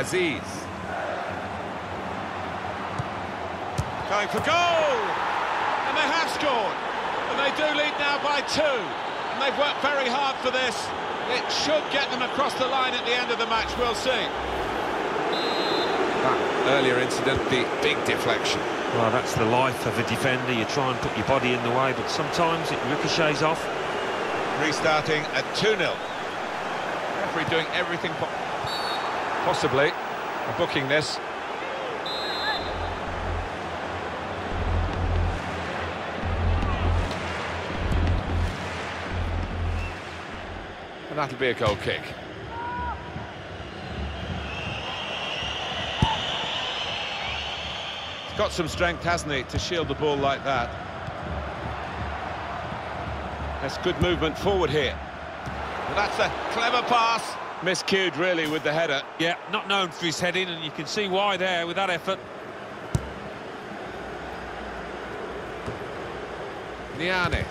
Aziz. Going for goal! And they have scored. And they do lead now by 2. And they've worked very hard for this. It should get them across the line at the end of the match, we'll see. That earlier incident, the big deflection. Well, that's the life of a defender. You try and put your body in the way, but sometimes it ricochets off. Restarting at 2-0. Referee doing everything possibly booking this. And that'll be a goal kick. He's got some strength, hasn't he, to shield the ball like that. That's good movement forward here. Well, that's a clever pass. Miscued, really, with the header. Yeah, not known for his heading, and you can see why there with that effort. Niane.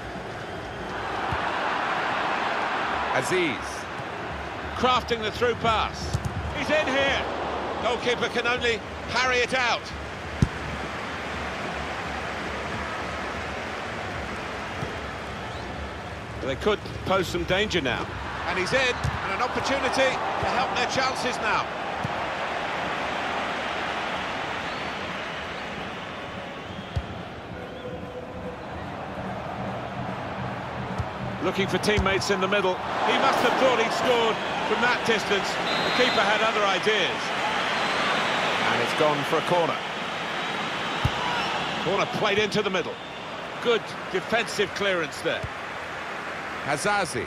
Aziz. Crafting the through pass. He's in here. Goalkeeper can only parry it out. They could pose some danger now. And he's in, and an opportunity to help their chances now. Looking for teammates in the middle. He must have thought he'd scored from that distance. The keeper had other ideas. And it's gone for a corner. Corner played into the middle. Good defensive clearance there. Hazazi.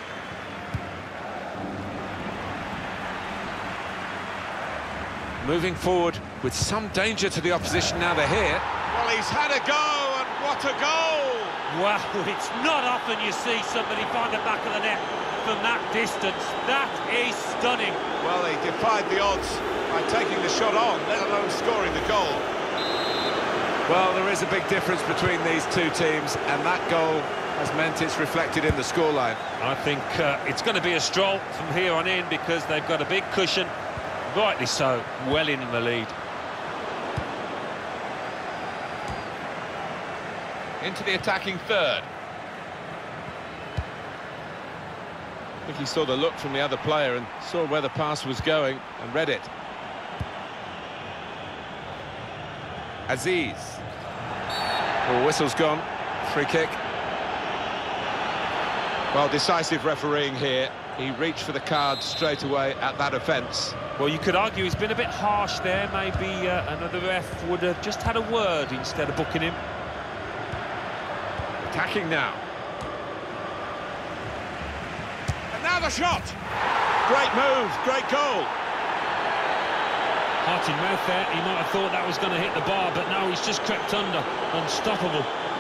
Moving forward with some danger to the opposition now they're here. Well, he's had a go, and what a goal! Wow, it's not often you see somebody find the back of the net from that distance. That is stunning. Well, he defied the odds by taking the shot on, let alone scoring the goal. Well, there is a big difference between these two teams, and that goal has meant it's reflected in the scoreline. I think it's going to be a stroll from here on in because they've got a big cushion, rightly so, well in the lead. Into the attacking third. I think he saw the look from the other player and saw where the pass was going and read it. Aziz. Oh, whistle's gone. Free kick. Well, decisive refereeing here. He reached for the card straight away at that offence. Well, you could argue he's been a bit harsh there. Maybe another ref would have just had a word instead of booking him. Attacking now. And now the shot! Great move, great goal. Heart in mouth there. He might have thought that was going to hit the bar, but no, he's just crept under. Unstoppable.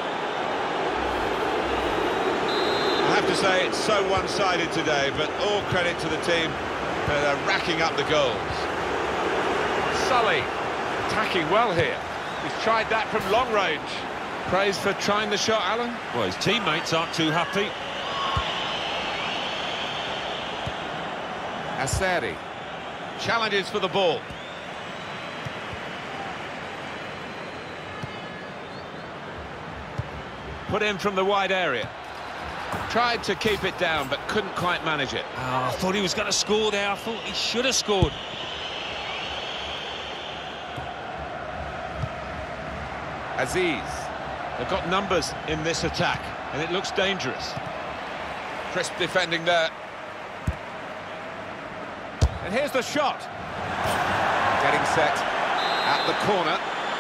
I have to say, it's so one-sided today, but all credit to the team for racking up the goals. Sully attacking well here. He's tried that from long range. Praise for trying the shot, Alan. Well, his teammates aren't too happy. Asseri challenges for the ball. Put in from the wide area. Tried to keep it down, but couldn't quite manage it. Oh, I thought he was going to score there. I thought he should have scored. Aziz. They've got numbers in this attack, and it looks dangerous. Crisp defending there. And here's the shot. Getting set at the corner.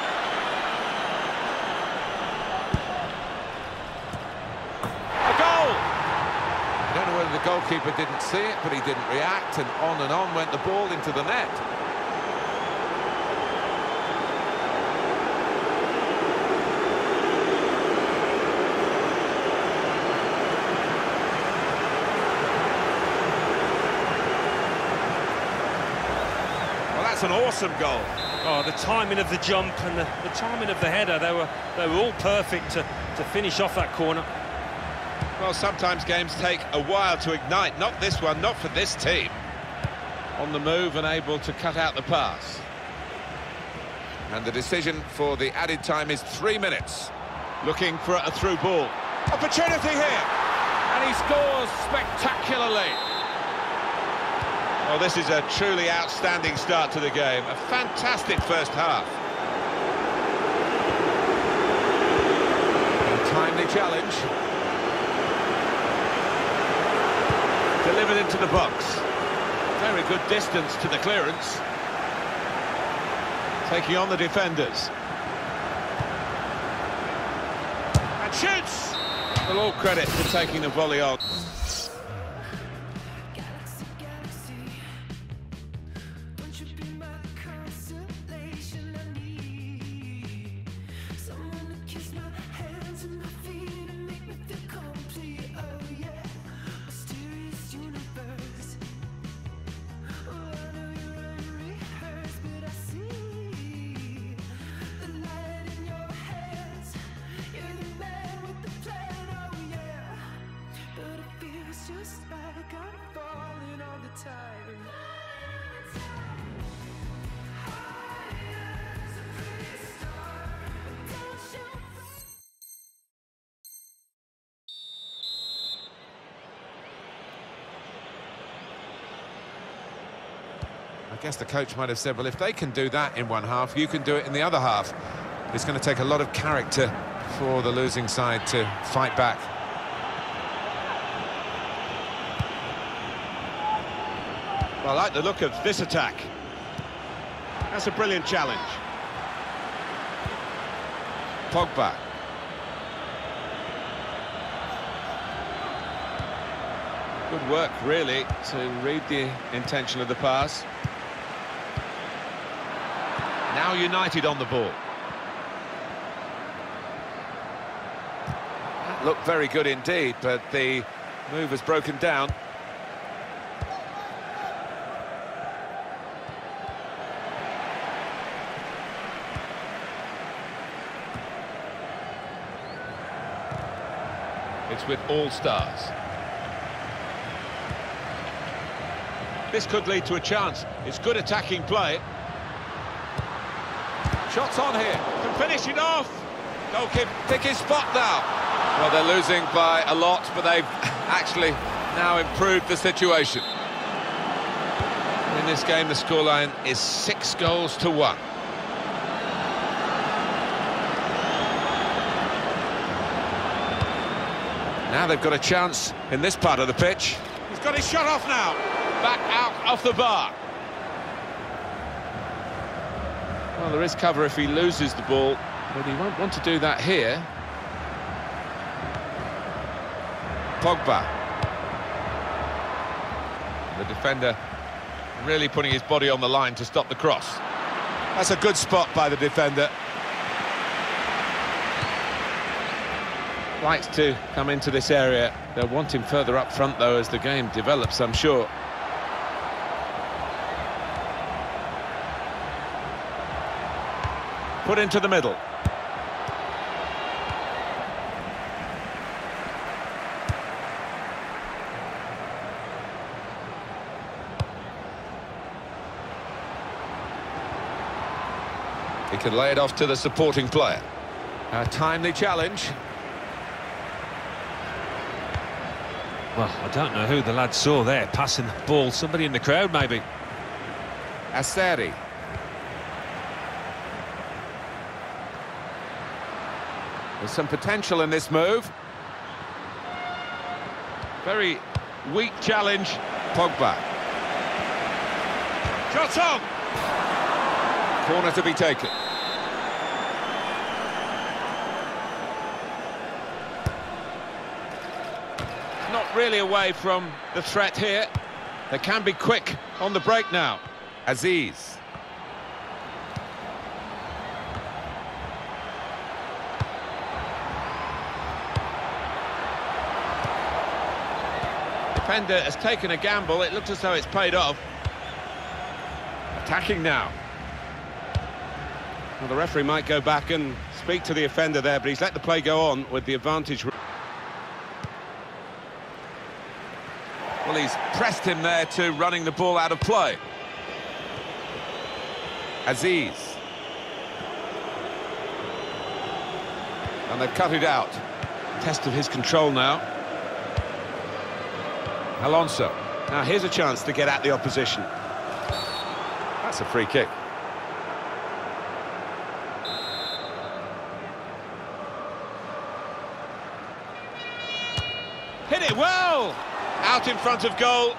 A goal! I don't know whether the goalkeeper didn't see it, but he didn't react, and on went the ball into the net. An awesome goal. Oh, the timing of the jump and the timing of the header, they were all perfect to finish off that corner. Well, sometimes games take a while to ignite. Not this one, not for this team. On the move and able to cut out the pass. And the decision for the added time is 3 minutes. Looking for a through ball. Opportunity here! And he scores spectacularly. Well, this is a truly outstanding start to the game. A fantastic first half. A timely challenge. Delivered into the box. Very good distance to the clearance. Taking on the defenders. And shoots! Well, all credit for taking the volley on. I guess the coach might have said, well, if they can do that in one half, you can do it in the other half. It's going to take a lot of character for the losing side to fight back. Well, I like the look of this attack. That's a brilliant challenge. Pogba. Good work, really, to read the intention of the pass. Now United on the ball. That looked very good indeed, but the move has broken down. It's with all stars. This could lead to a chance. It's good attacking play. Shots on here. Can finish it off. Goalkeeper pick his spot now. Well, they're losing by a lot, but they've actually now improved the situation. In this game, the scoreline is 6-1. Now they've got a chance in this part of the pitch. He's got his shot off now. Back out off the bar. Well, there is cover if he loses the ball, but he won't want to do that here. Pogba. The defender really putting his body on the line to stop the cross. That's a good spot by the defender. Likes to come into this area. They'll want him further up front, though, as the game develops, I'm sure. Put into the middle. He can lay it off to the supporting player. A timely challenge. Well, I don't know who the lad saw there passing the ball. Somebody in the crowd, maybe. Asseri. There's some potential in this move. Very weak challenge. Pogba. Shots on! Corner to be taken. Not really away from the threat here. They can be quick on the break now. Aziz. Defender has taken a gamble. It looks as though it's paid off. Attacking now. Well, the referee might go back and speak to the offender there, but he's let the play go on with the advantage. Well, Well, he's pressed him there to running the ball out of play. Aziz. And they've cut it out. Test of his control now. Alonso. Now here's a chance to get at the opposition. That's a free kick. Hit it well! Out in front of goal.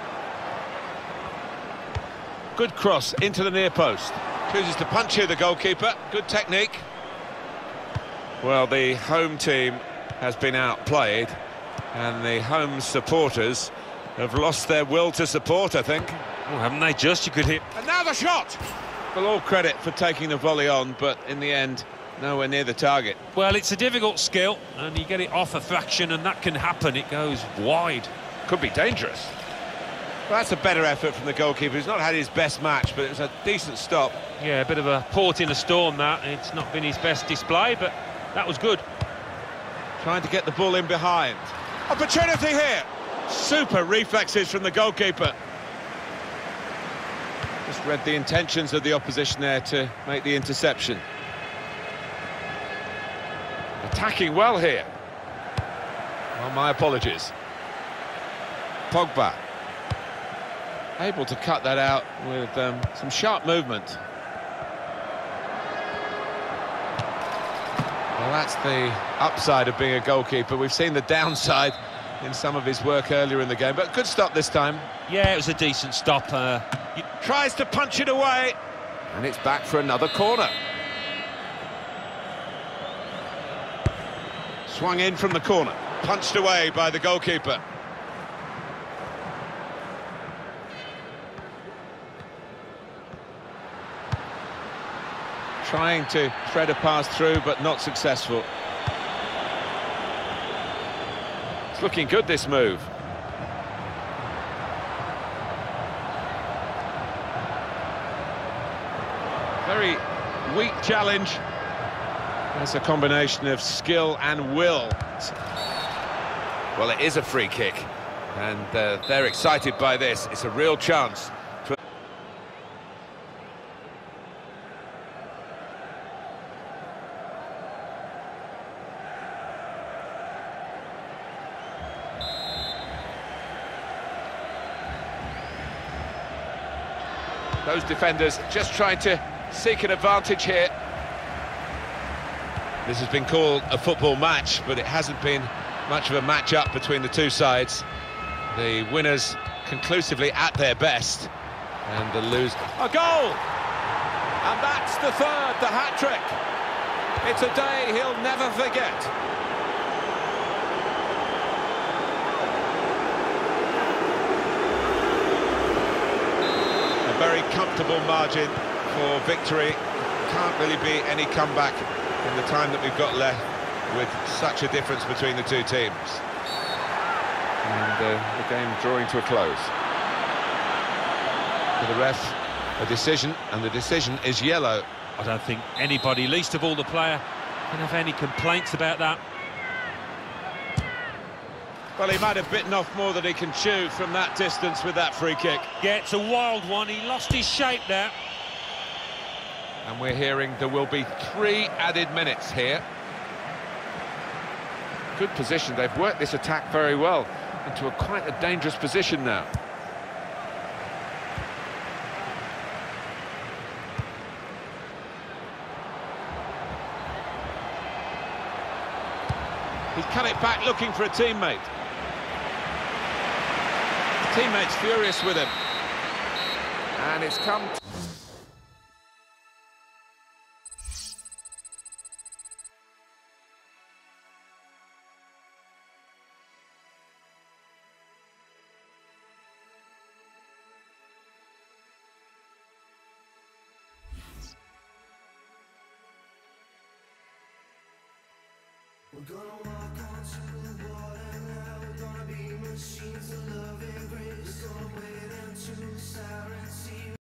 Good cross into the near post. Chooses to punch here, the goalkeeper. Good technique. Well, the home team has been outplayed, and the home supporters have lost their will to support, I think. Oh, haven't they just? You could hit. And now the shot! Well, all credit for taking the volley on, but in the end, nowhere near the target. Well, it's a difficult skill, and you get it off a fraction, and that can happen. It goes wide. Could be dangerous. Well, that's a better effort from the goalkeeper. He's not had his best match, but it was a decent stop. Yeah, a bit of a port in a storm, that. It's not been his best display, but that was good. Trying to get the ball in behind. Opportunity here. Super reflexes from the goalkeeper. Just read the intentions of the opposition there to make the interception. Attacking well here. Well, my apologies. Pogba. Able to cut that out with some sharp movement. Well, that's the upside of being a goalkeeper. We've seen the downside in some of his work earlier in the game, but good stop this time. Yeah, it was a decent stop. Tries to punch it away, and it's back for another corner. Swung in from the corner, punched away by the goalkeeper. Trying to thread a pass through, but not successful. It's looking good, this move. Very weak challenge. That's a combination of skill and will. Well, it is a free kick, and they're excited by this. It's a real chance. Those defenders just trying to seek an advantage here. This has been called a football match, but it hasn't been much of a match-up between the two sides. The winners conclusively at their best, and the losers... A goal! And that's the third, the hat-trick. It's a day he'll never forget. Very comfortable margin for victory. Can't really be any comeback in the time that we've got left with such a difference between the two teams. And the game drawing to a close. For the ref, a decision, and the decision is yellow. I don't think anybody, least of all the player, can have any complaints about that. Well, he might have bitten off more than he can chew from that distance with that free kick. Yeah, it's a wild one. He lost his shape there. And we're hearing there will be 3 added minutes here. Good position. They've worked this attack very well into quite a dangerous position now. He's cut it back looking for a teammate. Teammates furious with him, and it's come We're gonna walk onto the water now. We're gonna be machines of love and grace. We're gonna wait until the sirens see.